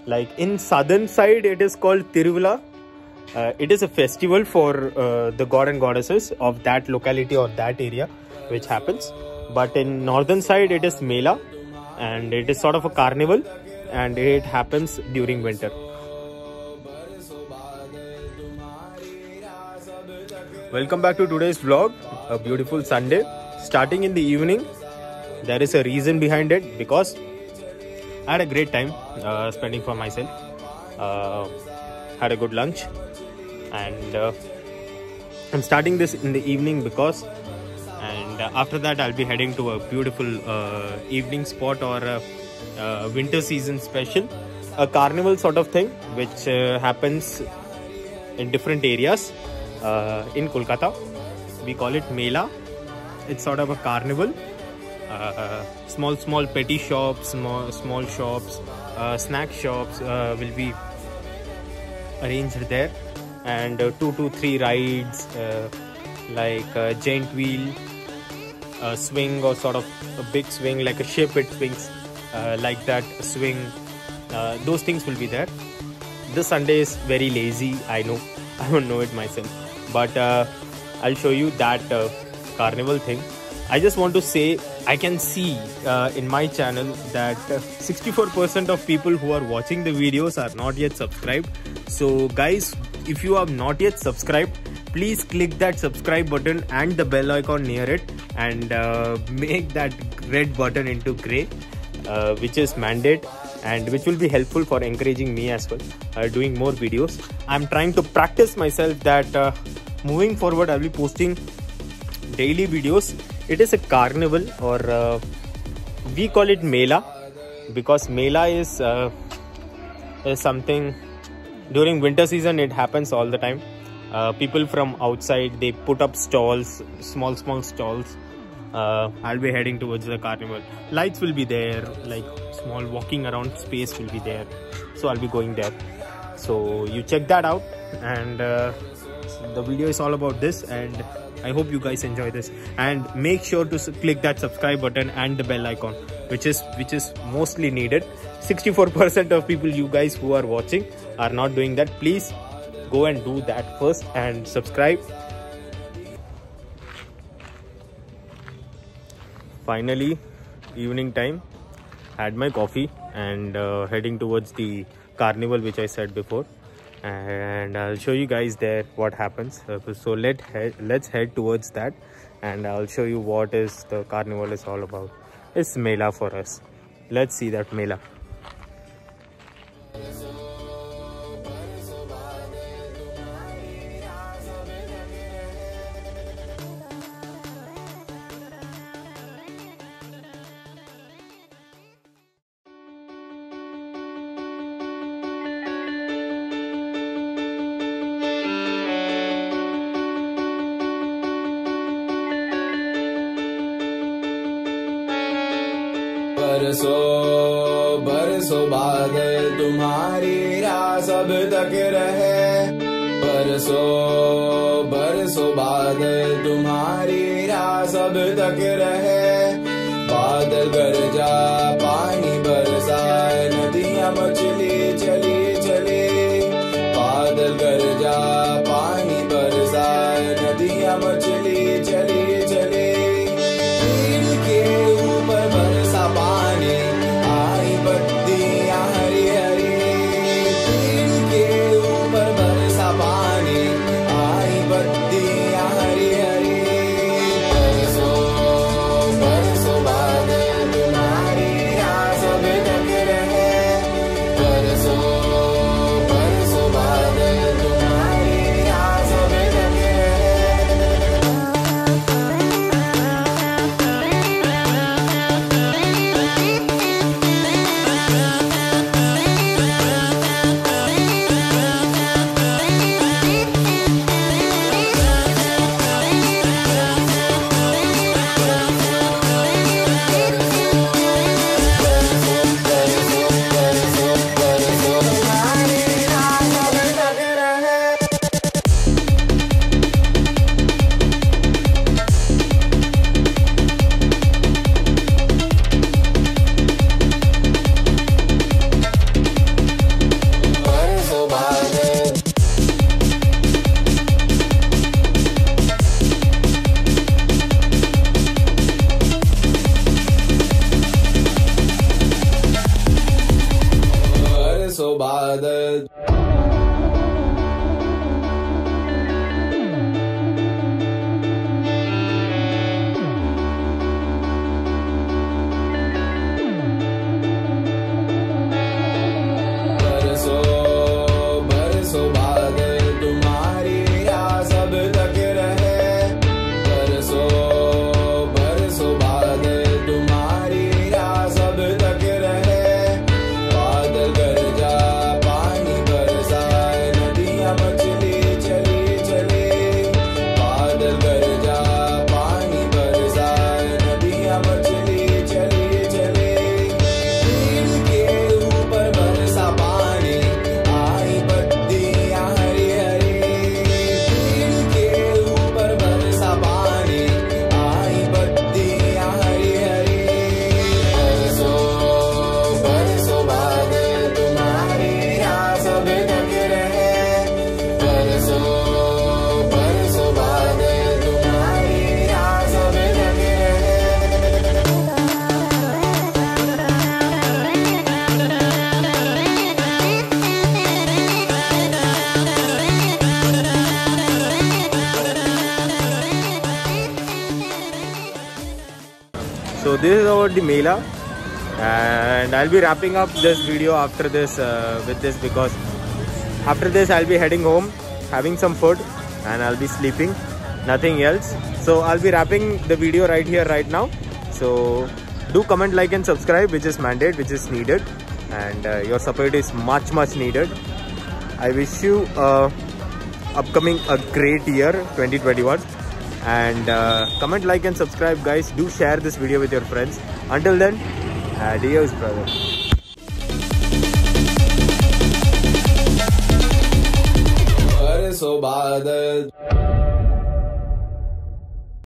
Like in southern side, it is called Tiruvula. It is a festival for the god and goddesses of that locality or that area, which happens. But in northern side, it is Mela, and it is sort of a carnival, and it happens during winter. Welcome back to today's vlog. A beautiful Sunday, starting in the evening. There is a reason behind it, because I had a great time spending for myself. Had a good lunch, and I'm starting this in the evening because, and after that I'll be heading to a beautiful evening spot or a winter season special, a carnival sort of thing, which happens in different areas in Kolkata. We call it Mela. It's sort of a carnival. Small petty shops, small shops, snack shops will be arranged there, and 2 to 3 rides like a giant wheel, a swing, or sort of a big swing like a ship. It swings like that, swing. Those things will be there. This Sunday is very lazy, I know. I don't know it myself, but I'll show you that carnival thing. I just want to say, I can see in my channel that 64% of people who are watching the videos are not yet subscribed. So guys, if you are not yet subscribed, please click that subscribe button and the bell icon near it, and make that red button into grey, which is mandate, and which will be helpful for encouraging me as well, doing more videos. I'm trying to practice myself that moving forward I'll be posting daily videos. It is a carnival, or we call it Mela, because Mela is something during winter season. It happens all the time. People from outside, they put up stalls, small stalls. I'll be heading towards the carnival. Lights will be there, like small walking around space will be there, so I'll be going there. So you check that out, and the video is all about this, and I hope you guys enjoy this, and make sure to click that subscribe button and the bell icon, which is mostly needed. 64% of people, you guys who are watching, are not doing that. Please go and do that first and subscribe. Finally, evening time, had my coffee, and heading towards the carnival, which I said before. And I'll show you guys there what happens. So let's head towards that, and I'll show you what is the carnival is all about. It's Mela for us. Let's see that Mela. बरसों बादल तुम्हारी राह सब तक रहे। बरसों बादल तुम्हारी राह सब तक रहे। बादल गरजा पानी बरसाए, नदियां मछली चली चली। बादल गरजा पानी बरसाए, नदियां मछली चली चली। पेड़ के ऊपर बरसा पानी, आई पत्तियां हरी हरी। पेड़ के ऊपर बरसा पानी, आई पत्तियां हरी हरी। बरसों बादल तुम्हारी राह सब तक रहे। बरसों बादल तुम्हारी राह सब तक रहे। So this is about the Mela, and I'll be wrapping up this video after this with this, because after this I'll be heading home, having some food, and I'll be sleeping, nothing else. So I'll be wrapping the video right here, right now. So do comment, like and subscribe, which is mandate, which is needed, and your support is much needed. I wish you upcoming a great year 2021, and comment, like and subscribe, guys. Do share this video with your friends. Until then, adios, brother. बरसों बादल